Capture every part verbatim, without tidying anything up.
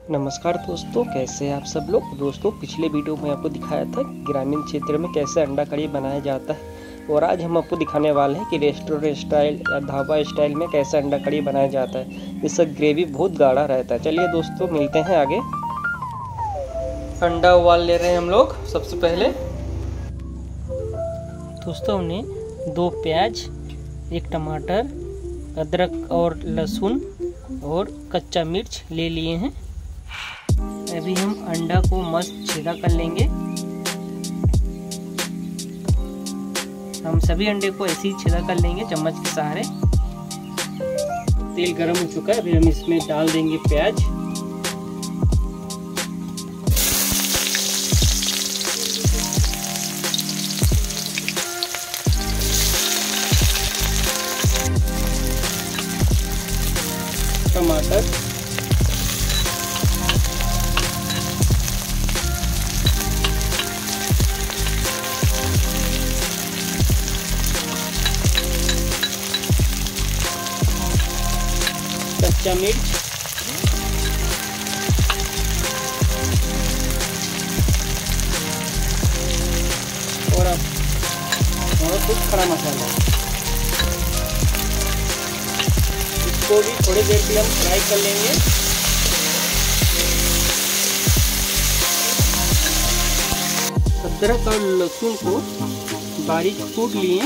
नमस्कार दोस्तों, कैसे हैं आप सब लोग। दोस्तों, पिछले वीडियो में आपको दिखाया था ग्रामीण क्षेत्र में कैसे अंडा कड़ी बनाया जाता है, और आज हम आपको दिखाने वाले हैं कि रेस्टोरेंट स्टाइल या ढाबा स्टाइल में कैसे अंडा कड़ी बनाया जाता है। इसका ग्रेवी बहुत गाढ़ा रहता है। चलिए दोस्तों, मिलते हैं आगे। अंडा उबाल ले रहे हैं हम लोग। सबसे पहले दोस्तों हमने दो प्याज, एक टमाटर, अदरक और लहसुन और कच्चा मिर्च ले लिए हैं। अभी हम अंडा को मस्त छेदा कर लेंगे। हम सभी अंडे को ऐसे ही छेदा कर लेंगे चम्मच के सहारे। तेल गरम हो चुका है, अभी हम इसमें डाल देंगे प्याज, टमाटर, कच्चा मिर्च, और अब और कुछ खड़ा मसाला। इसको भी थोड़ी देर के लिए हम फ्राई कर लेंगे। अदरक और लहसुन को बारीक कूट लिए।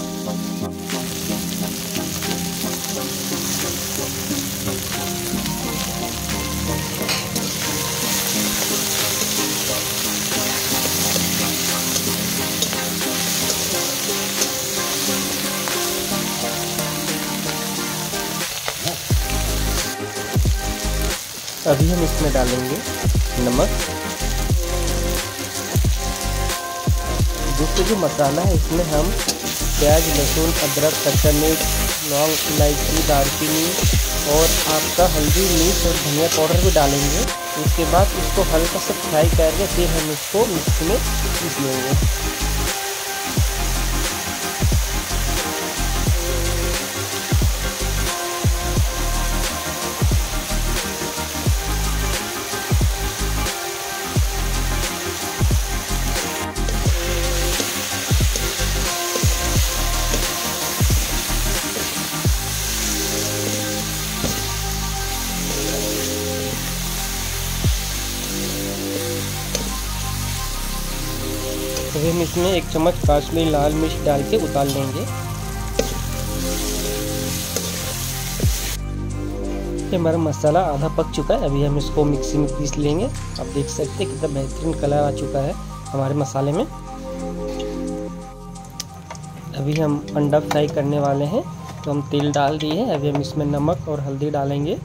अभी हम इसमें डालेंगे नमक। दूसरा जो मसाला है इसमें हम प्याज, लहसुन, अदरक, कच्चा मिर्च, लौंग, इलायची, दालचीनी और आपका हल्दी, मिर्च और धनिया पाउडर भी डालेंगे। इसके बाद इसको हल्का सा फ्राई करके फिर हम इसको मिक्सी में पीस लेंगे। अभी हम इसमें एक चम्मच काश्मीरी लाल मिर्च डाल के उतार लेंगे। ये हमारा मसाला आधा पक चुका है। अभी हम इसको मिक्सी में पीस लेंगे। आप देख सकते हैं कितना बेहतरीन कलर आ चुका है हमारे मसाले में। अभी हम अंडा फ्राई करने वाले हैं, तो हम तेल डाल दिए हैं। अभी हम इसमें नमक और हल्दी डालेंगे।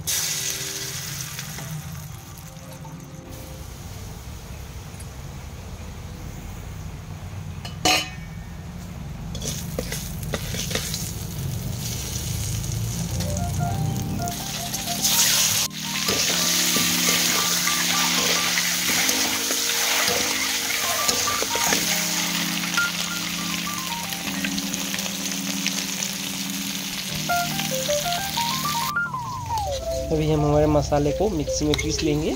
अभी हम हमारे मसाले को मिक्सी में पीस लेंगे।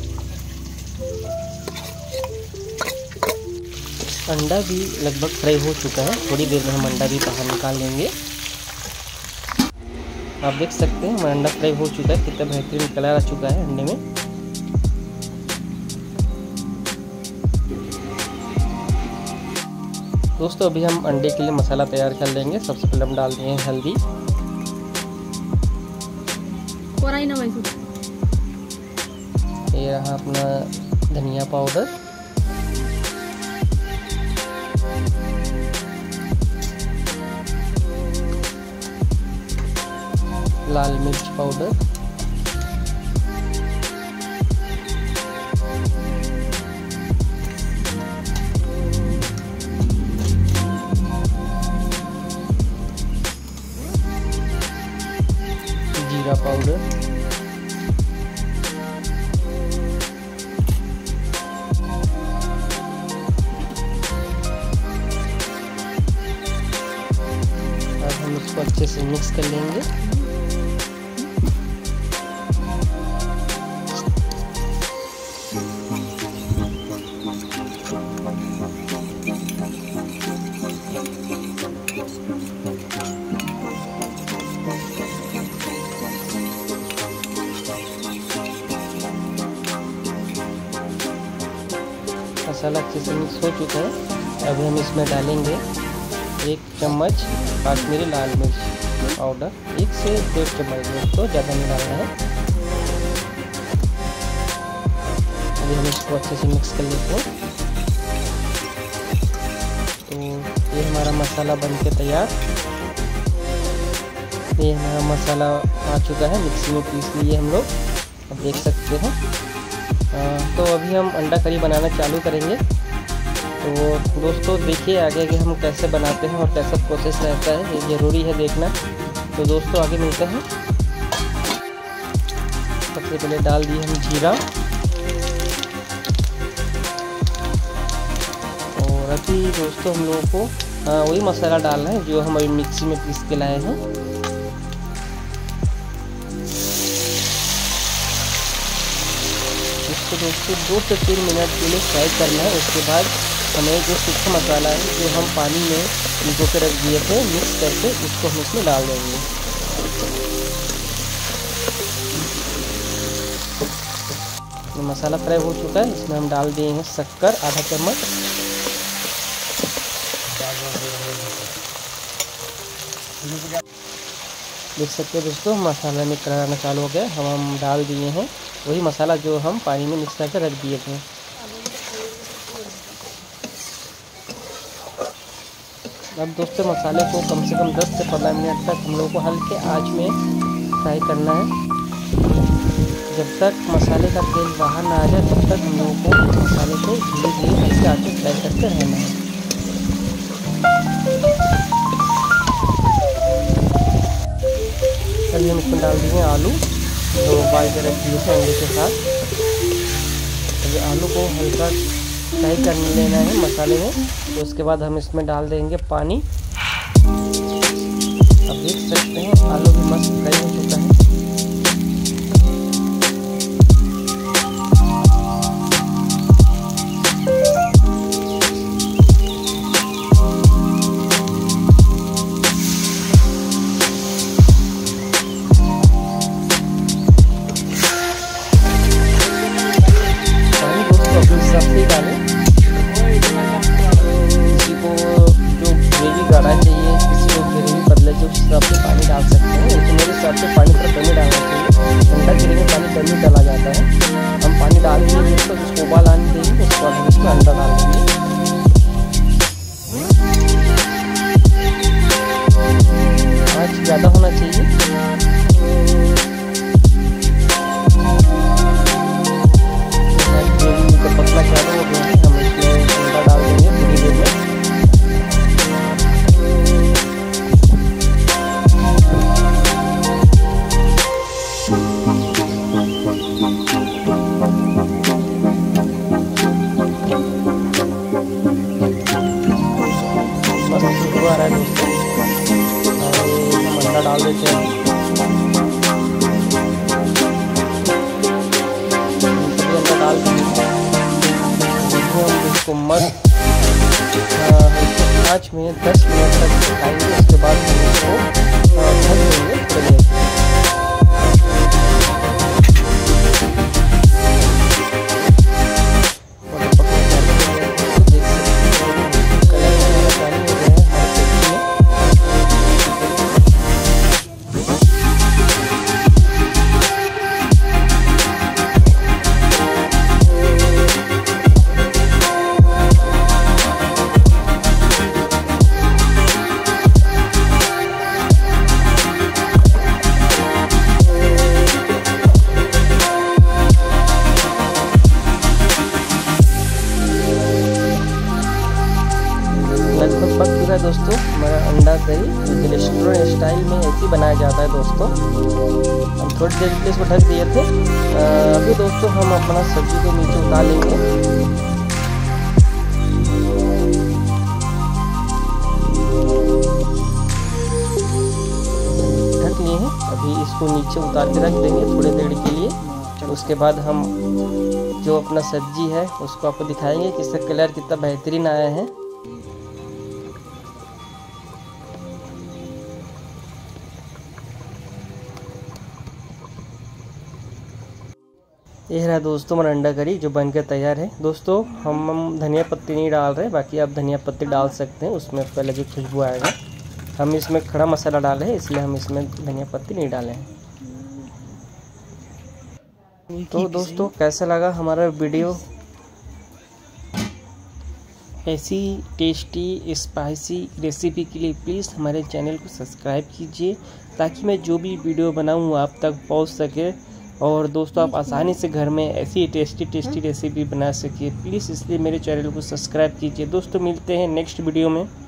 अंडा भी लगभग फ्राई हो चुका है। थोड़ी देर में हम अंडा भी बाहर निकाल लेंगे। आप देख सकते हैं हमारा अंडा फ्राई हो चुका है। कितना बेहतरीन कलर आ चुका है अंडे में। दोस्तों, अभी हम अंडे के लिए मसाला तैयार कर लेंगे। सबसे पहले हम डाल दिए हल्दी, ये रहा अपना धनिया पाउडर, लाल मिर्च पाउडर, जीरा पाउडर, इसको अच्छे से मिक्स कर लेंगे। मसाला अच्छे से मिक्स हो चुका है। अभी हम इसमें डालेंगे एक चम्मच काश्मीरी लाल मिर्च पाउडर, एक से डेढ़ चम्मच दोस्तों, ज़्यादा नहीं डालना है। अभी हम इसको अच्छे से मिक्स कर लेते हैं। तो ये हमारा मसाला बन के तैयार, ये हमारा मसाला आ चुका है, मिक्सी में पीस लिए हम लोग, अब देख सकते हैं। आ, तो अभी हम अंडा करी बनाना चालू करेंगे। तो दोस्तों देखिए आगे आगे हम कैसे बनाते हैं और कैसा प्रोसेस रहता है, ये ज़रूरी है देखना। तो दोस्तों आगे मिलते हैं। सबसे पहले डाल दिए हम जीरा, और अभी दोस्तों हम लोगों को हाँ वही मसाला डालना है जो हम अभी मिक्सी में पीस के लाए हैं। इसको दोस्तों दो से तीन मिनट के लिए फ्राई करना है। उसके बाद हमें जो सूखा मसाला है जो हम पानी में भिगो के रख दिए थे मिक्स करके, उसको हम इसमें डाल देंगे। तो मसाला फ्राई हो चुका है, इसमें हम डाल दिए हैं शक्कर आधा चम्मच, देख सकते हैं दोस्तों मसाला मिक्स कराना चालू हो गया। हम हम डाल दिए हैं वही मसाला जो हम पानी में मिक्स करके रख दिए थे। अब दोस्तों मसाले को कम से कम दस से पंद्रह मिनट तक हम लोगों को हल्के आंच में फ्राई करना है। जब तक मसाले का तेल बाहर ना आ जाए तब तक हम लोगों को मसाले को धीरे धीरे हल्के आंच में फ्राई करते रहना है। अभी हम इसमें डाल दिए आलू जो उबाल के रख दिए थे अंडे के साथ। अभी आलू को हल्का फ्राई कर लेना है मसाले में। तो उसके बाद हम इसमें डाल देंगे पानी। अब देख सकते हैं आलू भी मस्त फ्राई हो चुका है। सब्जी डालें, किसी को जो ग्रेवी गाढ़ा चाहिए, किसी को ग्रेवी बदले जो हिसाब से पानी डाल सकते हैं। लेकिन मेरे हिसाब से पानी पर कमी डालना चाहिए। अंडा करी में पानी कमी डाला जाता है। हम पानी डाल देंगे तो उसको उबाल आने देंगे, उसके बाद हम इसमें अंडा डाल देंगे। आँच ज़्यादा होना चाहिए। पतला चालू हो गया है, हम इसमें अंडा डाल देंगे थोड़ी देर में। बस खुशबू आ रहा है दोस्तों, हम अंडा डाल देते हैं। सभी अंडा डाल देंगे, इसको मस्त आँच में दस मिनट तक पकाएंगे। उसके बाद हम इसको ढक देंगे थोड़ी देर। लगभग पक चुका है दोस्तों हमारा अंडा करी। रेस्टोरेंट स्टाइल में ऐसे ही बनाया जाता है दोस्तों। हम थोड़ी देर के लिए इसको ढक दिए थे। अभी दोस्तों हम अपना सब्जी को नीचे उतार लेंगे। ढक लिए हैं, अभी इसको नीचे उतार के रख देंगे थोड़ी देर के लिए। उसके बाद हम जो अपना सब्जी है उसको आपको दिखाएंगे कि इसका कलर कितना बेहतरीन आया है। ये रहा दोस्तों हमारा अंडा करी जो बनकर तैयार है। दोस्तों हम हम धनिया पत्ती नहीं डाल रहे, बाकी आप धनिया पत्ती डाल सकते हैं, उसमें पहले जो खुशबू आएगा। हम इसमें खड़ा मसाला डाले हैं इसलिए हम इसमें धनिया पत्ती नहीं डाले हैं। तो दोस्तों कैसा लगा हमारा वीडियो? ऐसी टेस्टी स्पाइसी रेसिपी के लिए प्लीज़ हमारे चैनल को सब्सक्राइब कीजिए, ताकि मैं जो भी वीडियो बनाऊँ आप तक पहुंच सके। और दोस्तों आप आसानी से घर में ऐसी टेस्टी टेस्टी रेसिपी बना सकिए। प्लीज़ इसलिए मेरे चैनल को सब्सक्राइब कीजिए। दोस्तों मिलते हैं नेक्स्ट वीडियो में।